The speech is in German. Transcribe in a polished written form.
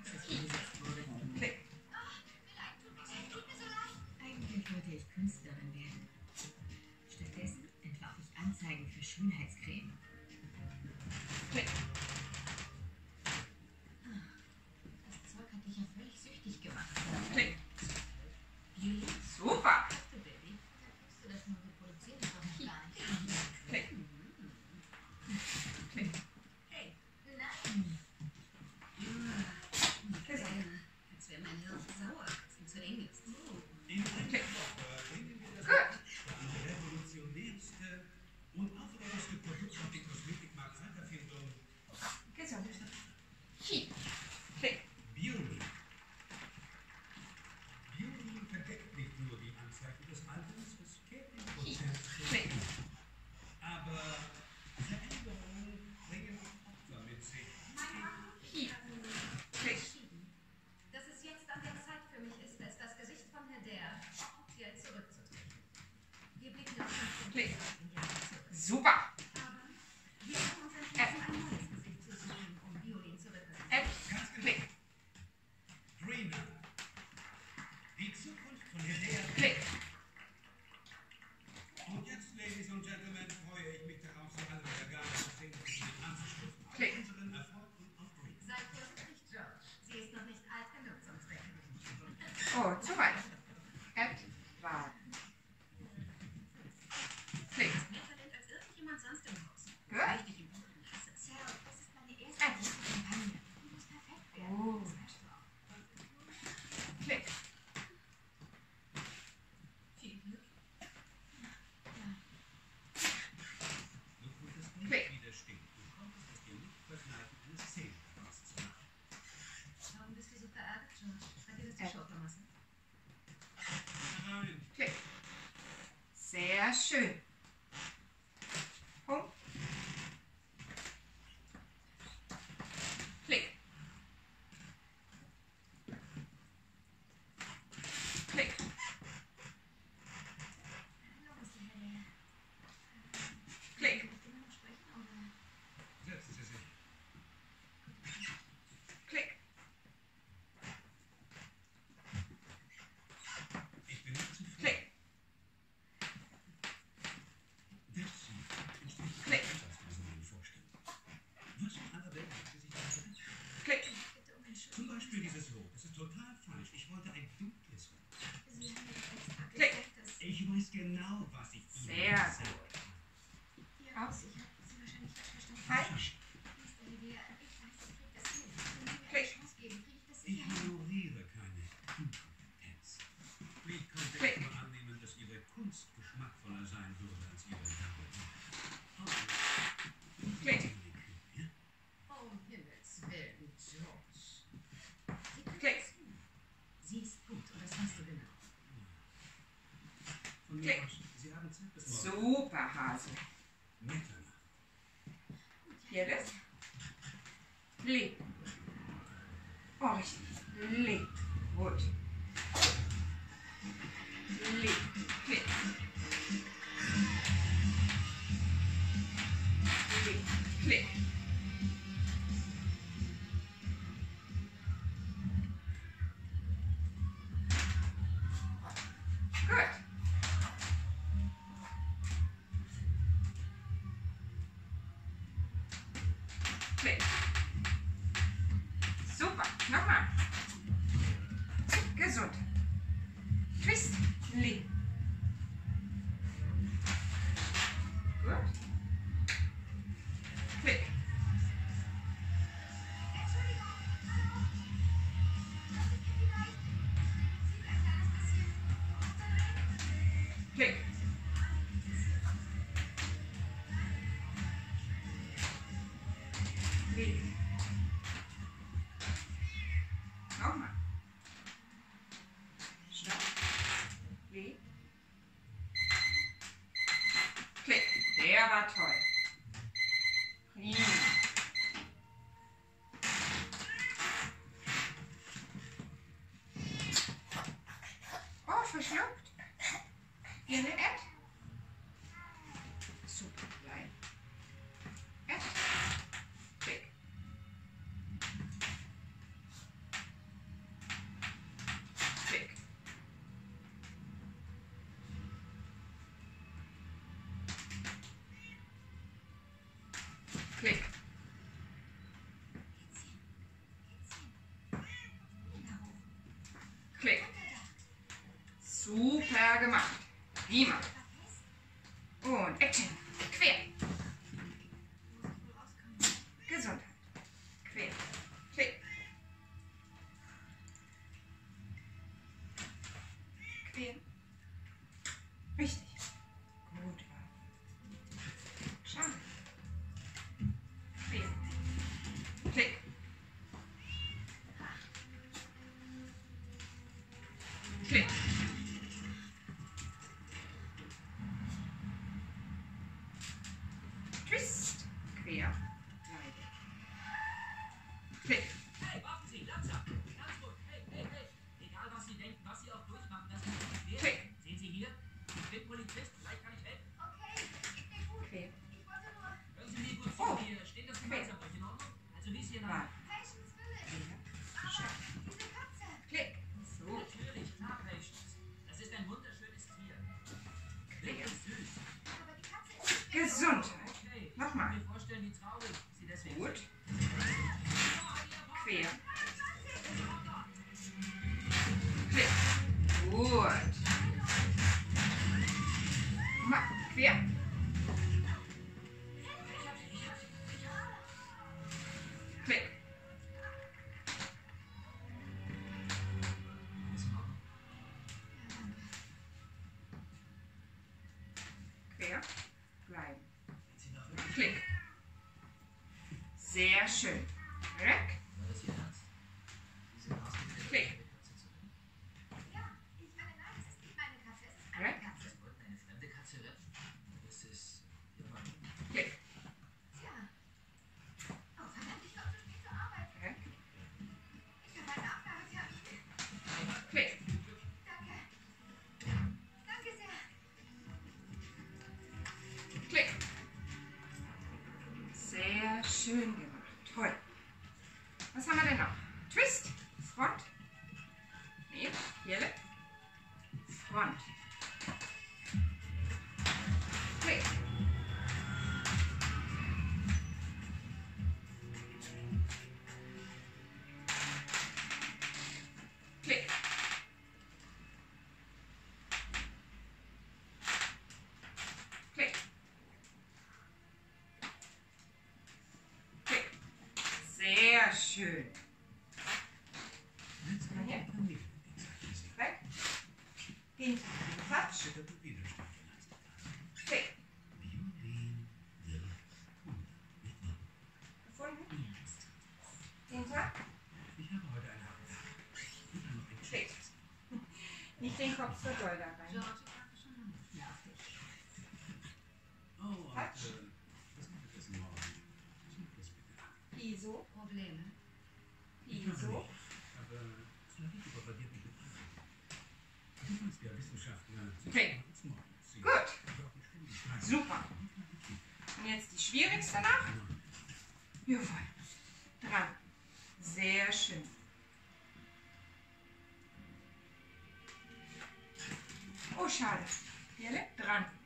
Praxis umgesetzt wurde. Klick. Tut mir so leid. Eigentlich wollte ich Künstlerin werden. Stattdessen entwarf ich Anzeigen für Schönheitscreme. Klick. Das Zeug hat dich ja völlig süchtig gemacht. Klick. Julie, Super. du Baby, kriegst du das nur reproduziert? Das doch nicht gar nicht. Klick. Klick. Hey, nein. Gesund. Als wäre mein Hirn sauer, als es zu eng ist. Klick. Gut. Die revolutionärste und aufwendigste Produkt auf die Kosmetikmarkt seit Erfindung Gesund. Hier. Klick. Biolin. Biolin verdeckt nicht nur die Anzeichen des Alterns, es kehrt den Prozess Klick. zurück. Aber Veränderungen bringen auch Opfer mit sich. Hier. Klick. Dass es jetzt an der Zeit für mich ist, als das Gesicht von Hedera offiziell zurückzutreten. Wir blicken auf 15 Klick. Jahre zurück. Super. Aber wir haben uns entschlossen, ein neues Gesicht zu suchen, um Biolin zu repräsentieren. Ganz genau. Klick. Dreamer. Die Zukunft von Hedera. Klick. Und jetzt, Ladies und Gentlemen, freue ich mich darauf, Sie alle wieder gar nicht anzustoßen. Auf Klick. unseren Erfolg und auf Dream. Sei vorsichtig, George. Sie ist noch nicht alt genug zum Trinken. Oh, zu weit. Warten. Klick. Mehr Talent als irgendjemand sonst im Haus. Gut. Richtig im Boden. Sarah, das ist meine erste große Kampagne. Du musst perfekt werden. Oh. Das weißt du auch. Klick. Viel Glück. Du konntest nicht Klick. widerstehen. Du konntest es dir nicht verkneifen, eine Szene daraus zu machen. Warum bist du so verärgert, George? Hat dir das die Show vermassen? Rein. Klick. Sehr schön. Punkt. Klick. Klick. Hallo, Mr. Hedera. Klick. Möchtest du immer noch sprechen, oder? Setzen Sie sich. Klick. Ich bin nicht zufrieden. Klick. Das hier entspricht Klick. nicht das, was Sie mir vorstellen. Was in aller Welt haben Sie sich ausgedacht? Klick. Bitte um Entschuldigung. Zum Beispiel dieses Rot. Das ist total falsch. Ich wollte ein dunkles Rot. Sie haben mir doch extra Klick. gesagt, dass Ich weiß genau, was ich Ihnen Sehr sage. gut. Ja, ich habe Sie wahrscheinlich falsch verstanden. Falsch. Mr. Hedera, ich weiß, ich krieg das hin. Wenn Sie mir eine Klick. Chance geben, krieg ich das Ich sicher hin. ignoriere keine Inkompetenz. Wie könnte Klick. ich nur annehmen, dass Ihre Kunst geschmackvoller sein würde als Ihre Gabe? Klick. Ja? Oh, Himmels Willen, George. Sie können Klick. das tun. Sie ist gut und das weißt du genau. Von mir Klick. aus, Sie haben Zeit bis morgen. Super, Hase. Mitternacht. Hier das? Lieb. Oh, richtig. Lieb. Gut. Lieb. Klick. Lieb. Klick. Gut. Klick. Super. Nochmal. Gesund. Twist. Lieb. Gut. Klick. Klick. Lieb. Nochmal. Stopp. Lieb. Klick. Der war toll. Prima. Oh, verschluckt. Hier eine Ed. Super klein. Ed. Klick. Super gemacht. Prima. Und Action. Quer. Gesundheit. Quer. Klick. Quer. Richtig. Gut. Schade. Quer. Klick. Klick. Twist. Quer. Seite. Klick. Hey, warten Sie, langsam. Ganz ruhig. Hey, hey, hey. Egal, was Sie denken, was Sie auch durchmachen, das ist nicht schwer. Klick. Sehen Sie hier? Ich bin Polizist, vielleicht kann ich helfen. Okay, geht mir gut. Quer. Ich wollte nur Hören Sie mir gut zu, Oh. wir stehen das gemeinsam durch, in Ordnung? Also wie ist Ihr Name? Patience Village. Quer. Aber Schön. diese Katze. Klick. So. Natürlich, klar, Patience. Das ist ein wunderschönes Tier. Quer. Wirklich süß. Aber die Katze ist Gesundheit. Okay, ich Nochmal. kann mir vorstellen, wie traurig Sie deswegen Gut. sind. Quer. Klick. Gut. Mal. Quer. Klick. Quer. Bleiben. Klick. Sehr schön. Weg. War das Ihr Ernst? Sie sind ausgekleidet, Klick. eine Katze zu retten. Ja, ich meine, nein, es ist nicht meine Katze. Es ist eine Weg. Katze. Sie wollten eine fremde Katze retten? Das ist... Ihr Mann. Klick. Tja. Oh, verdammt, ich glaube, zu spät zur Arbeit. Weg. Ich habe eine Abgabe fertig. Klick. Danke. Danke sehr. Klick. Sehr schön gemacht. Toll. Was haben wir denn noch? Twist. Front. Nee, Jelle. Front. Klick. Klick. Klick. Klick. Sehr schön. Mal hier. Weg. Hinten. Touch. Klick. Gefunden. Hinter. Ich habe heute einen harten Tag. Klick. Nicht den Kopf so doll da rein. George, ich habe schon lange nicht mehr auf dich. Oh, und Touch. was macht das morgen? Schnitt das bitte. ISO. Probleme? ISO. Aber Slavico bombardiert mich mit Fragen. Du kannst ja Wissenschaftler. Okay. Gut. Super. Und jetzt die schwierigste noch. Jawohl. Dran. Sehr schön. Oh, schade. Jelle, dran.